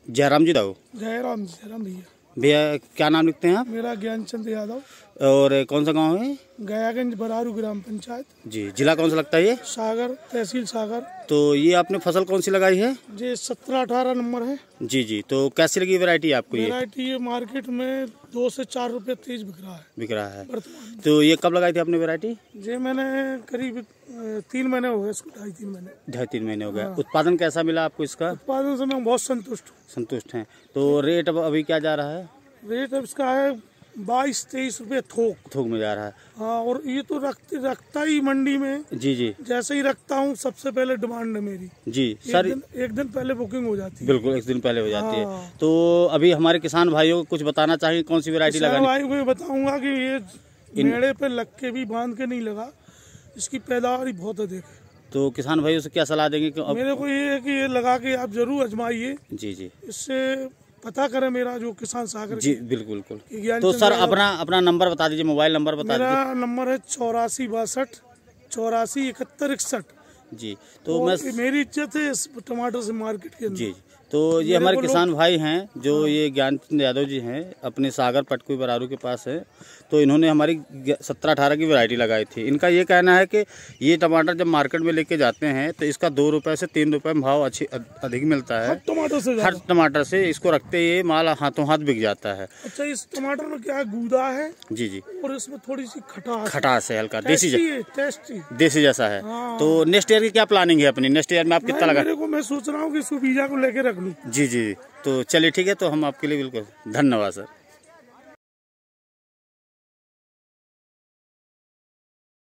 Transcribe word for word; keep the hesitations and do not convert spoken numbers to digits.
जयराम जी दाऊ। जयराम जयराम भैया। भैया क्या नाम लिखते हैं आप? मेरा ज्ञानचंद यादव। और कौन सा गांव है? गयागंज बरारू ग्राम पंचायत। जी। जिला कौन सा लगता है ये? सागर, तहसील सागर। तो ये आपने फसल कौन सी लगाई है? ये सत्रह अठारह नंबर है। जी जी। तो कैसी लगी वैरायटी आपको? ये वैरायटी ये मार्केट में दो से चार रुपए तेज बिक रहा है बिक रहा है। तो ये कब लगाई थी आपने वैरायटी? ये मैंने करीब तीन महीने हो गए इसको, ढाई तीन महीने ढाई तीन महीने हो गए। उत्पादन कैसा मिला आपको इसका? उत्पादन से मैं बहुत संतुष्ट हूँ। संतुष्ट हैं। तो रेट अब अभी क्या जा रहा है? रेट अब इसका है बाईस तेईस रुपए थोक थोक में जा रहा है। हाँ, और ये तो रखते रखता ही मंडी में। जी जी। जैसे ही रखता हूँ सबसे पहले डिमांड है मेरी। जी सर। एक दिन, एक दिन पहले बुकिंग हो जाती है। बिल्कुल, एक दिन पहले हो जाती हाँ। है। तो अभी हमारे किसान भाइयों को कुछ बताना चाहिए, कौन सी वैरायटी लगानी? भाई को बताऊंगा कि ये मेड़े पे लग के भी बांध के नहीं लगा, इसकी पैदावार बहुत अधिक है। तो किसान भाइयों से क्या सलाह देंगे? कि मेरे को ये है कि ये लगा के आप जरूर आजमाइए। जी जी। इससे पता करें मेरा जो किसान सागर। जी बिल्कुल बिल्कुल। तो सर अपना अपना नंबर बता दीजिए, मोबाइल नंबर बता दीजिए। मेरा नंबर है चौरासी बासठ चौरासी इकहत्तर इकसठ। जी। तो मैं मेरी इज्जत है इस टमाटर से मार्केट के अंदर। जी। तो ये हमारे किसान भाई हैं जो हाँ। ये ज्ञानचंद यादव जी हैं, अपने सागर पटकुई बरारू के पास है। तो इन्होंने हमारी सत्रह अठारह की वैरायटी लगाई थी। इनका ये कहना है कि ये टमाटर जब मार्केट में लेके जाते हैं तो इसका दो रुपए से तीन रुपए में भाव अच्छी अधिक मिलता है। हर टमाटर से हर टमाटर से इसको रखते ये माल हाथों हाथ बिक जाता है। अच्छा, इस टमाटर में क्या गूदा है? जी जी। और इसमें थोड़ी सी खटास खटास है, हल्का देसी टेस्टी देसी जैसा है। हाँ। तो नेक्स्ट ईयर की क्या प्लानिंग है अपनी? नेक्स्ट ईयर में आप कितना लगा? मेरे को मैं सोच रहा हूँ कि इसको बीजा को लेके रख लूँ। जी जी। तो चलिए ठीक है, तो हम आपके लिए बिल्कुल धन्यवाद सर।